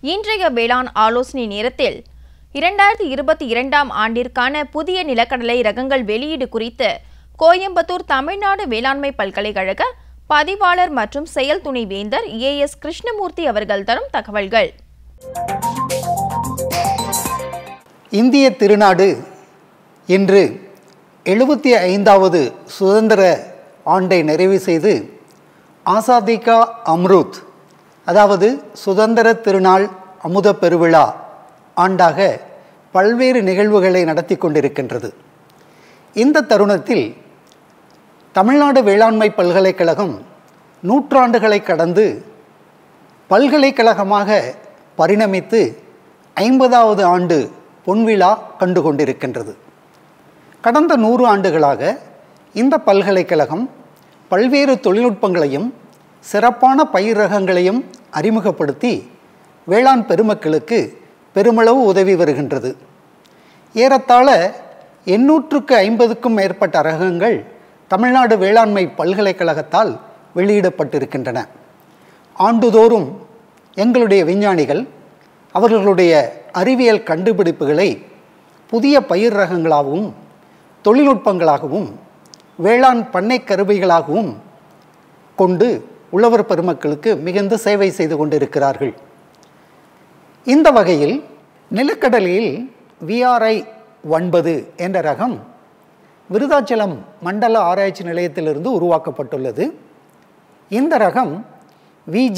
இன்றைய வேளாண் ஆலோசனை நேரத்தில் 2022ஆம் ஆண்டிற்கான புதிய நிலக்கடலை ரகங்கள் வெளியீடு குறித்து கோயம்புத்தூர் தமிழ்நாடு வேளாண்மை பல்கலைக்கழக பதிவாளர் மற்றும் செயல் துணைவேந்தர் ஏஎஸ் கிருஷ்ணமூர்த்தி அவர்கள் தரும் தகவல்கள். இந்திய திருநாடு இன்று 75வது சுதந்திர ஆண்டை நிறைவு செய்து ஆசாதி கா அம்ருத், அதாவது சுதந்திர திருநாள் அமுத பெருவிழா ஆண்டாக பல்வேறு நிகழ்வுகளை நடத்தி கொண்டிருக்கின்றது. இந்த தருணத்தில் தமிழ்நாடு வேளாண்மை பல்கலைக்கழகம் நூற்றாண்டுகளை கடந்து பல்கலைக்கழகமாக பரிணமித்து 50வது ஆண்டு பொன்விழா கண்டு கொண்டிருக்கின்றது. கடந்த 100 ஆண்டுகளாக இந்த பல்கலைக்கழகம் பல்வேறு தொழில்நுட்பங்களையும் சிறப்பான பயிர் ரகங்களையும் அறிமுகப்படுத்தி வேளாண் பெருமக்களுக்கு பெருமளவு உதவி வருகின்றது. ஏறத்தாழ 850க்கும் மேற்பட்ட ரகங்கள் தமிழ்நாடு வேளாண்மை பல்கலைக்கழகத்தால் வெளியிடப்பட்டிருக்கின்றன. ஆண்டுதோறும் எங்களுடைய விஞ்ஞானிகள் அவர்களுடைய அறிவியல் கண்டுபிடிப்புகளை புதிய பயிர் ரகங்களாகவும் தொழில்நுட்பங்களாகவும் வேளாண் பண்ணை கருவிகளாகவும் கொண்டு உழவர் பெருமக்களுக்கு மிகுந்த சேவை செய்து கொண்டிருக்கிறார்கள். இந்த வகையில் நிலக்கடலையில் VRI 9 என்ற ரகம் விருதாச்சலம் மண்டல ஆராய்ச்சி நிலையத்திலிருந்து உருவாக்கப்பட்டுள்ளது. இந்த ரகம் VG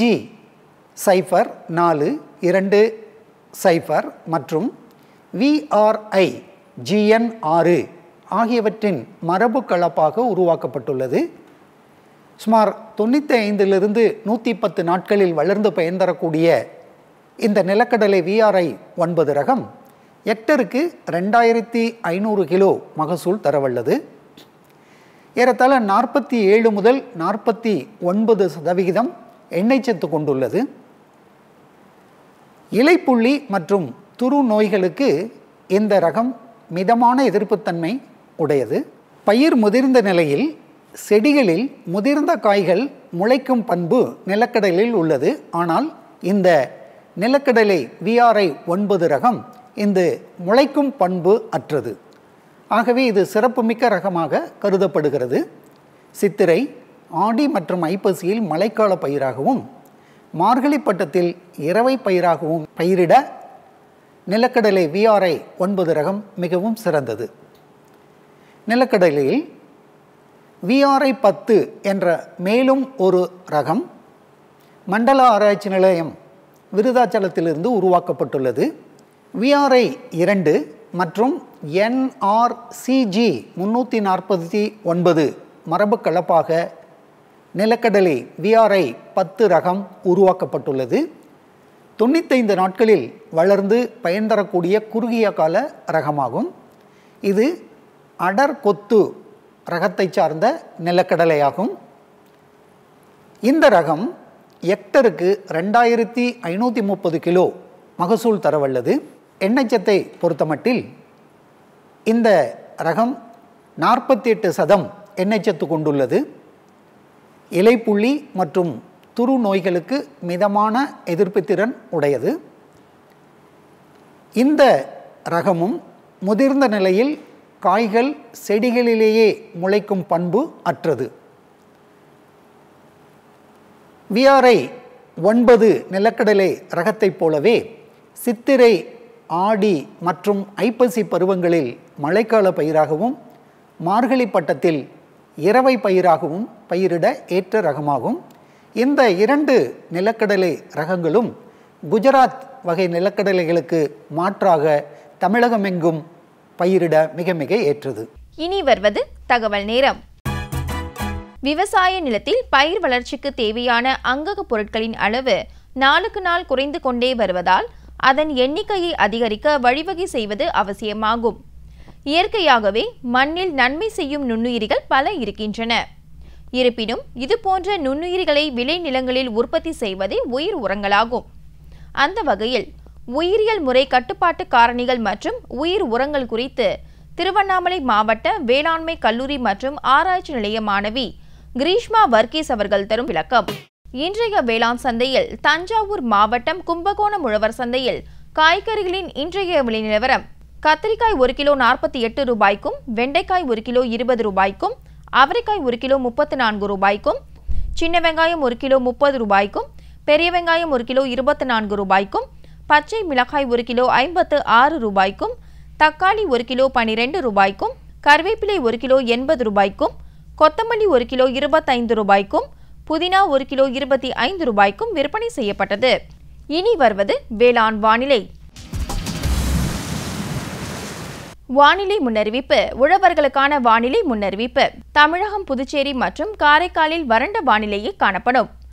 0420 மற்றும் VRI GN 6 ஆகியவற்றின் மரபு கலப்பாக உருவாக்கப்பட்டுள்ளது. சுமார் 95லிருந்து 110 நாட்களில் வளர்ந்து பயன் தரக்கூடிய இந்த நிலக்கடலை VRI 9 ரகம் ஹெக்டருக்கு 2500 கிலோ மகசூல் தரவல்லது. ஏறத்தாழ 47 முதல் 49% எண்ணெய் சத்து கொண்டுள்ளது. இலைப்புள்ளி மற்றும் துரு நோய்களுக்கு இந்த ரகம் மிதமான எதிர்ப்புத்தன்மை உடையது. பயிர் முதிர்ந்த நிலையில் செடிகளில் முதிர்ந்த காய்கள் முளைக்கும் பண்பு நிலக்கடலில் உள்ளது. ஆனால் இந்த நிலக்கடலை VRI 9 ரகம் இந்த முளைக்கும் பண்பு அற்றது. ஆகவே இது சிறப்புமிக்க ரகமாக கருதப்படுகிறது. சித்திரை, ஆடி மற்றும் ஐப்பசியில் மழைக்கால பயிராகவும் மார்கழி பட்டத்தில் இரவை பயிராகவும் பயிரிட நிலக்கடலை VRI 9 ரகம் மிகவும் சிறந்தது. நிலக்கடலையில் VRI 10 என்ற மேலும் ஒரு ரகம் மண்டல ஆராய்ச்சி நிலையம் விருதாச்சலத்திலிருந்து உருவாக்கப்பட்டுள்ளது. VRI 2 மற்றும் NRCG 349 மரபு கலப்பாக நிலக்கடலை VRI 10 ரகம் உருவாக்கப்பட்டுள்ளது. 95 நாட்களில் வளர்ந்து பயன் தரக்கூடிய குறுகிய கால ரகமாகும். இது அடர் கொத்து ரகத்தை சார்ந்த நிலக்கடலையாகும். இந்த ரகம் ஹெக்டருக்கு 2530 கிலோ மகசூல் தரவல்லது. எண்ணெய் சத்தை பொறுத்தமட்டில் இந்த ரகம் 48% எண்ணெய் சத்து கொண்டுள்ளது. இலைப்புள்ளி மற்றும் துரு நோய்களுக்கு மிதமான எதிர்ப்பு திறன் உடையது. இந்த ரகமும் முதிர்ந்த நிலையில் காய்கள் செடிகளிலேயே முளைக்கும் பண்பு அற்றது. VRI 9 நிலக்கடலை ரகத்தைப் போலவே சித்திரை, ஆடி மற்றும் ஐப்பசி பருவங்களில் மழைக்கால பயிராகவும் மார்கழி பட்டத்தில் இரவை பயிராகவும் பயிரிட ஏற்ற ரகமாகும். இந்த 2 நிலக்கடலை ரகங்களும் குஜராத் வகை நிலக்கடலைகளுக்கு மாற்றாக தமிழகமெங்கும் பயிரிட மிக மிக ஏற்றது. இனி வருவது தகவல் நேரம். விவசாய நிலத்தில் பயிர் வளர்ச்சிக்கு தேவையான அங்கக பொருட்களின் அளவு நாளுக்கு நாள் குறைந்து கொண்டே வருவதால் அதன் எண்ணிக்கையை அதிகரிக்க வழிவகை செய்வது அவசியமாகும். இயற்கையாகவே மண்ணில் நன்மை செய்யும் நுண்ணுயிரிகள் பல இருக்கின்றன. இருப்பினும் இதுபோன்ற நுண்ணுயிரிகளை விளை நிலங்களில் உற்பத்தி செய்வதே உயிர் உரங்களாகும். அந்த வகையில் உயிரியல் முறை கட்டுப்பாட்டு காரணிகள் மற்றும் உயிர் உரங்கள் குறித்து திருவண்ணாமலை மாவட்ட வேளாண்மை கல்லூரி மற்றும் ஆராய்ச்சி நிலைய மாணவி கிரீஷ்மா வர்கீஸ் அவர்கள் தரும் விளக்கம். இன்றைய வேளாண் சந்தையில் தஞ்சாவூர் மாவட்டம் கும்பகோணம் உழவர் சந்தையில் காய்கறிகளின் இன்றைய விலை நிலவரம். கத்திரிக்காய் 1 கிலோ 48 ரூபாய்க்கும், வெண்டைக்காய் 1 கிலோ 20 ரூபாய்க்கும், அவரைக்காய் 1 கிலோ 34 ரூபாய்க்கும், சின்ன வெங்காயம் 1 கிலோ 30 ரூபாய்க்கும், பெரிய வெங்காயம் 1 கிலோ 24 ரூபாய்க்கும், பச்சை மிளகாய் 1 கிலோ 56 ரூபாய்க்கும், தக்காளி 1 கிலோ 12 ரூபாய்க்கும், கருவேப்பிலை 1 கிலோ 80 ரூபாய்க்கும், கொத்தமல்லி 1 கிலோ 25 ரூபாய்க்கும், புதினா 1 கிலோ 25 ரூபாய்க்கும் விற்பனை செய்யப்பட்டது. இனி வருவது வேளாண் வானிலை. வானிலை முன்னறிவிப்பு. உழவர்களுக்கான வானிலை முன்னறிவிப்பு. தமிழகம், புதுச்சேரி மற்றும் காரைக்காலில் வறண்ட வானிலையே காணப்படும்.